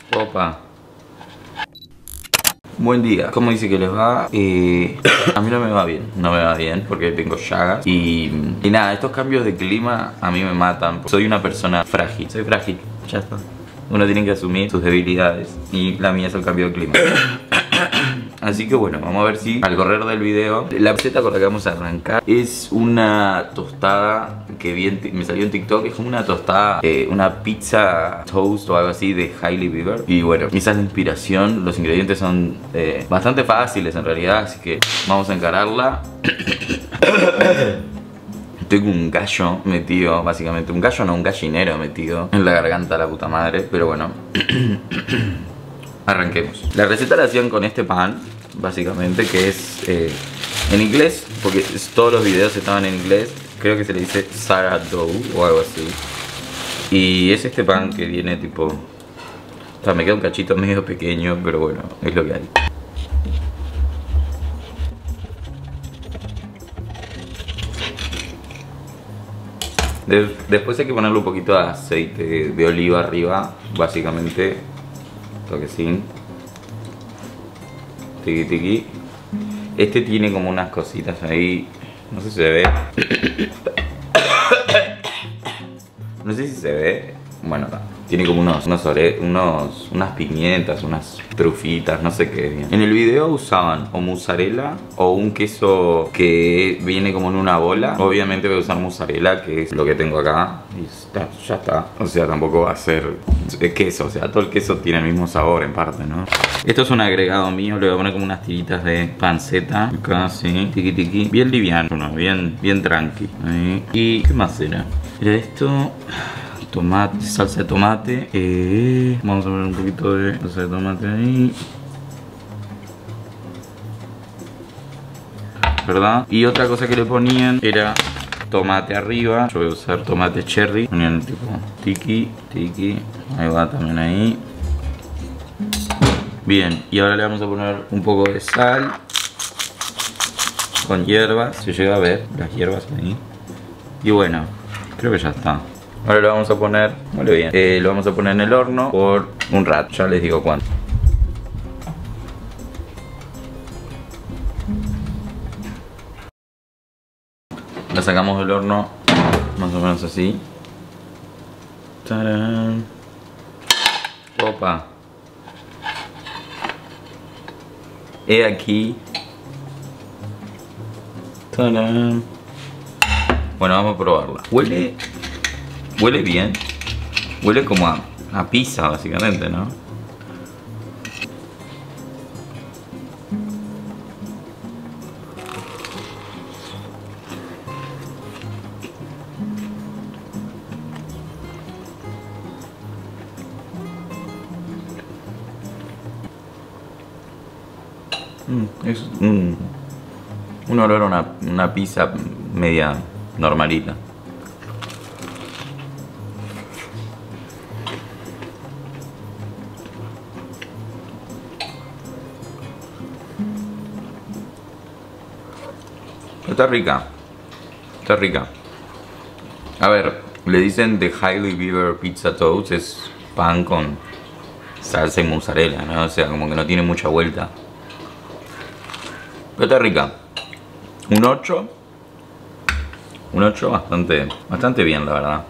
Opa. Buen día. ¿Cómo dice que les va? A mí no me va bien. No me va bien porque tengo llagas. Y nada, estos cambios de clima a mí me matan. Soy una persona frágil. Soy frágil. Ya está. Uno tiene que asumir sus debilidades. Y la mía es el cambio de clima. Así que bueno, vamos a ver si al correr del video, la receta con la que vamos a arrancar es una tostada que me salió en TikTok. Es como una tostada, una pizza toast o algo así de Hailey Bieber. Y bueno, esa es la inspiración. Los ingredientes son bastante fáciles en realidad, así que vamos a encararla. Tengo un gallo metido, básicamente. Un gallo, no, un gallinero metido en la garganta, la puta madre. Pero bueno. Arranquemos. La receta la hacían con este pan, básicamente, que es en inglés, porque todos los videos estaban en inglés. Creo que se le dice sourdough o algo así. Y es este pan que viene tipo... O sea, me queda un cachito medio pequeño, pero bueno, es lo que hay. Después hay que ponerle un poquito de aceite de oliva arriba, básicamente. Toquecín. Tiqui tiqui. Este tiene como unas cositas ahí. No sé si se ve. No sé si se ve. Bueno, tiene como unas pimientas, unas trufitas, no sé qué. En el video usaban o mozzarella o un queso que viene como en una bola. Obviamente voy a usar mozzarella, que es lo que tengo acá. Y ya está. O sea, tampoco va a ser queso. O sea, todo el queso tiene el mismo sabor en parte, ¿no? Esto es un agregado mío. Le voy a poner como unas tiritas de panceta. Acá, sí. Tiqui tiqui. Bien liviano, bien tranqui. Ahí. ¿Y qué más era? Era esto... Tomate, salsa de tomate. Vamos a poner un poquito de salsa de tomate ahí, ¿verdad? Y otra cosa que le ponían era tomate arriba. Yo voy a usar tomate cherry. Ponían tipo tiki, tiki. Ahí va también ahí. Bien, y ahora le vamos a poner un poco de sal con hierbas. Se llega a ver las hierbas ahí. Y bueno, creo que ya está. Ahora lo vamos a poner, muy bien, lo vamos a poner en el horno por un rato, ya les digo cuánto. La sacamos del horno, más o menos así. ¡Tarán! Opa. He aquí. ¡Tarán! Bueno, vamos a probarla. Huele bien. Huele como a pizza, básicamente, ¿no? Es un olor a una pizza media normalita. Está rica. Está rica. A ver, le dicen de Hailey Bieber Pizza Toast. Es pan con salsa y mozzarella, ¿no? O sea, como que no tiene mucha vuelta. Pero está rica. Un 8. Un 8 bastante bien, la verdad.